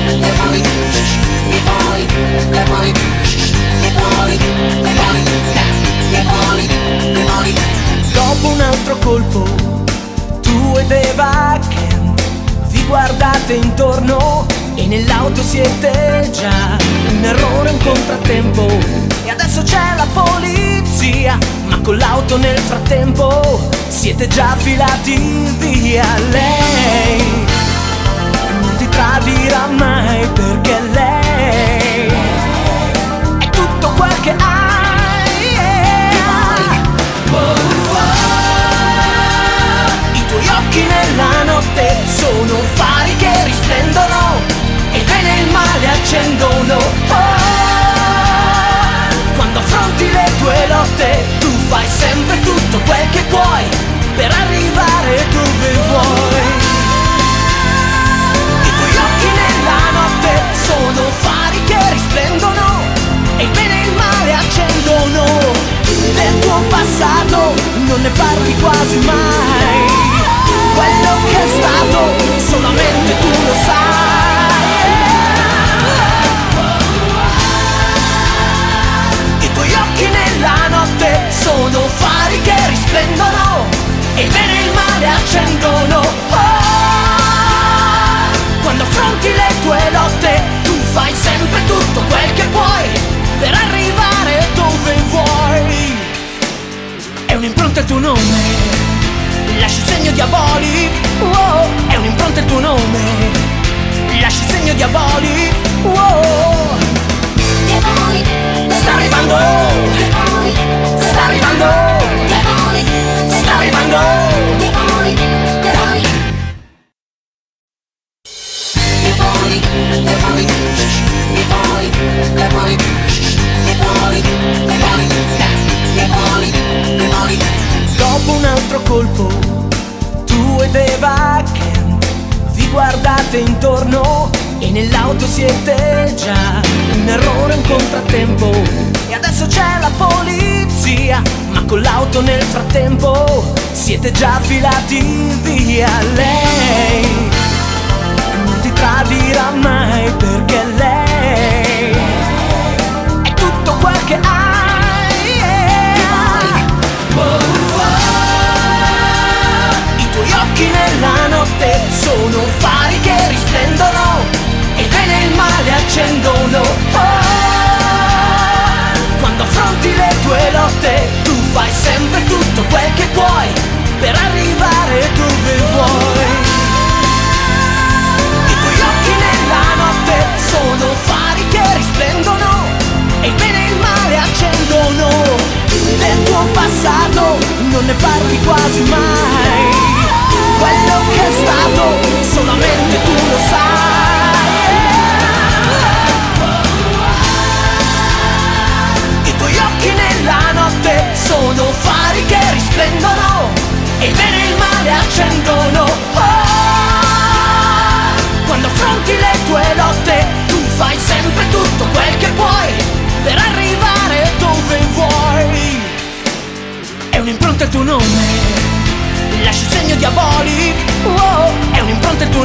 Dopo un altro colpo, tu ed Eva Kent vi guardate intorno e nell'auto siete già un errore, un contrattempo. E adesso c'è la polizia, ma con l'auto nel frattempo siete già filati via. Lei non ti tradirà mai, perché lei è tutto quel che hai. I tuoi occhi nella notte sono fari che risplendono e il bene e il male accendono. Quando affronti le tue lotte, tu fai sempre tutto quel che puoi per arrivare dove vuoi. I tuoi occhi nella notte sono fari che risplendono e il bene e il male accendono. Del tuo passato non ne parli quasi mai, quello che è stato solamente tu lo sai. I tuoi occhi nella notte sono fari che risplendono e il bene e il male accendono. Quando affronti le tue lotte, tu fai sempre tutto quel che puoi per arrivare dove vuoi. È un'impronta il tuo nome, lasci segno diabolico. Oh, è un'impronta il tuo nome, lasci segno diabolico. Oh, sta arrivando, sta arrivando, sta arrivando. Dopo un altro colpo, tu ed Eva Kent vi guardate intorno e nell'auto siete già un errore, un contrattempo. E adesso c'è la polizia, ma con l'auto nel frattempo siete già filati via. Lei non ti tradirà mai, perché lei è tutto quel che hai. I tuoi occhi nella notte sono fari che risplendono e il bene e il male accendono. Quando affronti le tue lotte, tu fai sempre tutto quel che puoi per arrivare dove vuoi. I tuoi occhi nella notte sono fari che risplendono e il bene e il male accendono. Del tuo passato non ne parli quasi mai, quello che è stato solamente tu lo sai. I tuoi occhi nella notte sono fari che risplendono e il bene e il male accendono. Quando affronti le tue lotte, tu fai sempre tutto quel che puoi per arrivare dove vuoi. È un'impronta il tuo nome, lasci segno diabolico. Oh, è un'impronta il tuo